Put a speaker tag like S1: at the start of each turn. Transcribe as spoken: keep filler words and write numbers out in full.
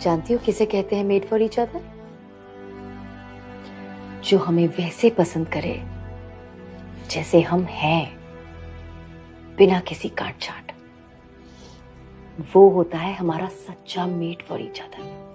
S1: जानती हो किसे कहते हैं मेड फॉर ईच अदर? जो हमें वैसे पसंद करे जैसे हम हैं, बिना किसी काट छाट। वो होता है हमारा सच्चा मेड फॉर ईच अदर।